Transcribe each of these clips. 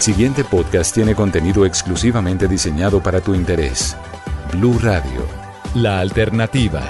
El siguiente podcast tiene contenido exclusivamente diseñado para tu interés. Blue Radio, la alternativa.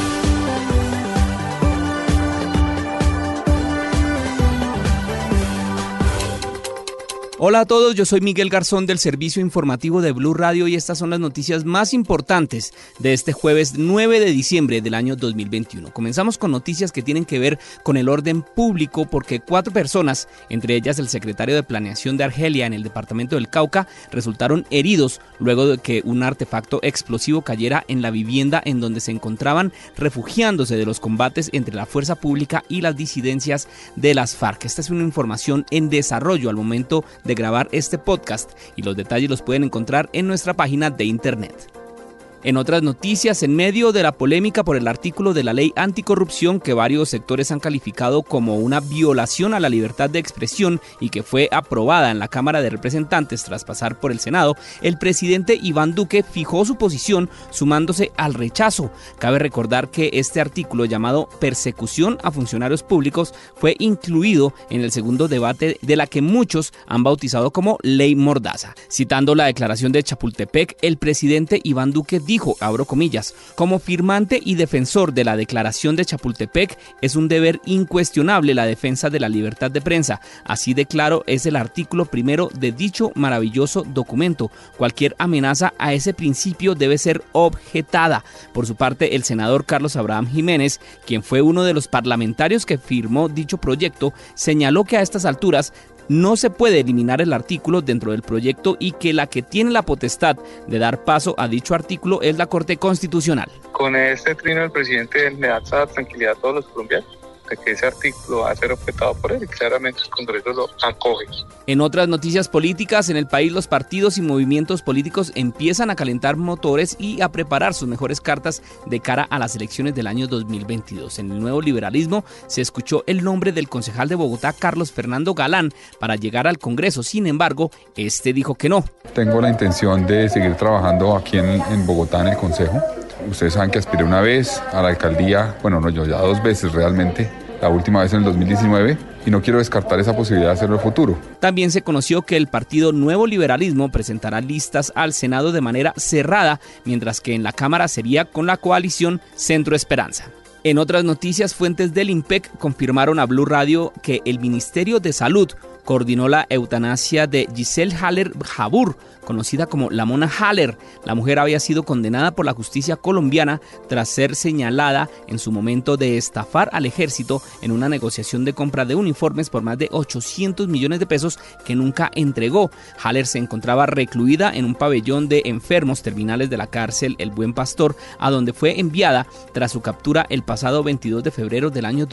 Hola a todos, yo soy Miguel Garzón del servicio informativo de Blue Radio y estas son las noticias más importantes de este jueves 9 de diciembre del año 2021. Comenzamos con noticias que tienen que ver con el orden público porque 4 personas, entre ellas el secretario de Planeación de Argelia en el departamento del Cauca, resultaron heridos luego de que un artefacto explosivo cayera en la vivienda en donde se encontraban refugiándose de los combates entre la fuerza pública y las disidencias de las FARC. Esta es una información en desarrollo al momento de grabar este podcast y los detalles los pueden encontrar en nuestra página de internet. En otras noticias, en medio de la polémica por el artículo de la ley anticorrupción que varios sectores han calificado como una violación a la libertad de expresión y que fue aprobada en la Cámara de Representantes tras pasar por el Senado, el presidente Iván Duque fijó su posición sumándose al rechazo. Cabe recordar que este artículo llamado persecución a funcionarios públicos fue incluido en el segundo debate de la que muchos han bautizado como Ley Mordaza. Citando la declaración de Chapultepec, el presidente Iván Duque dijo, abro comillas, como firmante y defensor de la declaración de Chapultepec, es un deber incuestionable la defensa de la libertad de prensa. Así de claro es el artículo primero de dicho maravilloso documento. Cualquier amenaza a ese principio debe ser objetada. Por su parte, el senador Carlos Abraham Jiménez, quien fue uno de los parlamentarios que firmó dicho proyecto, señaló que a estas alturas no se puede eliminar el artículo dentro del proyecto y que la que tiene la potestad de dar paso a dicho artículo es la Corte Constitucional. Con este trino el presidente le da tranquilidad a todos los colombianos de que ese artículo va a ser objetado por él y claramente el Congreso lo acoge. En otras noticias políticas, en el país los partidos y movimientos políticos empiezan a calentar motores y a preparar sus mejores cartas de cara a las elecciones del año 2022. En el Nuevo Liberalismo se escuchó el nombre del concejal de Bogotá, Carlos Fernando Galán, para llegar al Congreso. Sin embargo, este dijo que no. Tengo la intención de seguir trabajando aquí en Bogotá en el Consejo. Ustedes saben que aspiré una vez a la alcaldía, yo ya 2 veces realmente, la última vez en el 2019, y no quiero descartar esa posibilidad de hacerlo en el futuro. También se conoció que el partido Nuevo Liberalismo presentará listas al Senado de manera cerrada, mientras que en la Cámara sería con la coalición Centro Esperanza. En otras noticias, fuentes del IMPEC confirmaron a Blue Radio que el Ministerio de Salud coordinó la eutanasia de Giselle Haller Jabur, conocida como la Mona Haller. La mujer había sido condenada por la justicia colombiana tras ser señalada en su momento de estafar al ejército en una negociación de compra de uniformes por más de 800 millones de pesos que nunca entregó. Haller se encontraba recluida en un pabellón de enfermos terminales de la cárcel El Buen Pastor, a donde fue enviada tras su captura el pasado 22 de febrero del año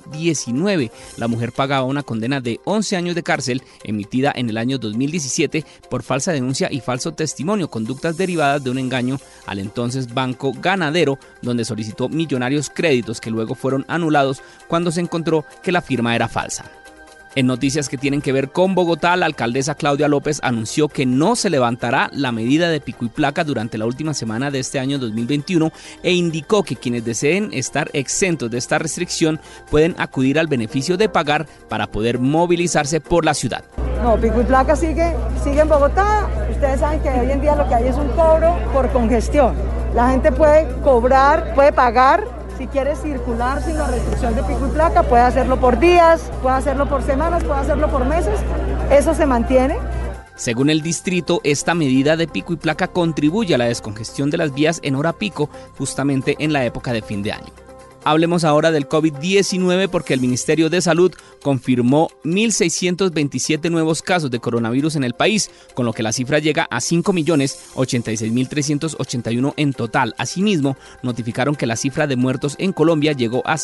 2019. La mujer pagaba una condena de 11 años de cárcel emitida en el año 2017 por falsa denuncia y falso testimonio, conductas derivadas de un engaño al entonces Banco Ganadero, donde solicitó millonarios créditos que luego fueron anulados cuando se encontró que la firma era falsa. En noticias que tienen que ver con Bogotá, la alcaldesa Claudia López anunció que no se levantará la medida de pico y placa durante la última semana de este año 2021 e indicó que quienes deseen estar exentos de esta restricción pueden acudir al beneficio de pagar para poder movilizarse por la ciudad. No, pico y placa sigue en Bogotá. Ustedes saben que hoy en día lo que hay es un cobro por congestión. La gente puede cobrar, puede pagar. Si quiere circular sin la restricción de pico y placa, puede hacerlo por días, puede hacerlo por semanas, puede hacerlo por meses. Eso se mantiene. Según el distrito, esta medida de pico y placa contribuye a la descongestión de las vías en hora pico, justamente en la época de fin de año. Hablemos ahora del COVID-19 porque el Ministerio de Salud confirmó 1.627 nuevos casos de coronavirus en el país, con lo que la cifra llega a 5.086.381 en total. Asimismo, notificaron que la cifra de muertos en Colombia llegó a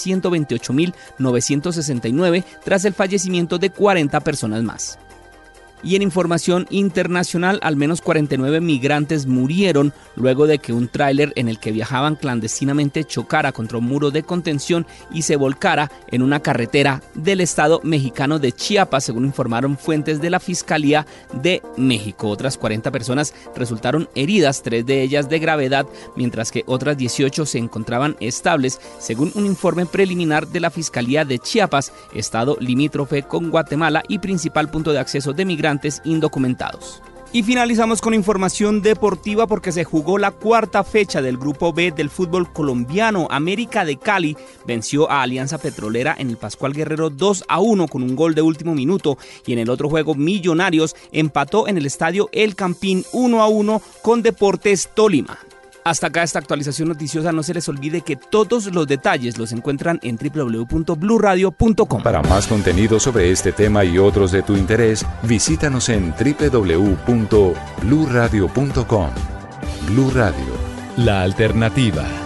128.969 tras el fallecimiento de 40 personas más. Y en información internacional, al menos 49 migrantes murieron luego de que un tráiler en el que viajaban clandestinamente chocara contra un muro de contención y se volcara en una carretera del estado mexicano de Chiapas, según informaron fuentes de la Fiscalía de México. Otras 40 personas resultaron heridas, 3 de ellas de gravedad, mientras que otras 18 se encontraban estables, según un informe preliminar de la Fiscalía de Chiapas, estado limítrofe con Guatemala y principal punto de acceso de migrantes inmigrantes indocumentados. Y finalizamos con información deportiva porque se jugó la cuarta fecha del Grupo B del fútbol colombiano. América de Cali venció a Alianza Petrolera en el Pascual Guerrero 2-1 con un gol de último minuto, y en el otro juego Millonarios empató en el estadio El Campín 1-1 con Deportes Tolima. Hasta acá esta actualización noticiosa. No se les olvide que todos los detalles los encuentran en www.bluradio.com. Para más contenido sobre este tema y otros de tu interés, visítanos en www.bluradio.com. Blue Radio, la alternativa.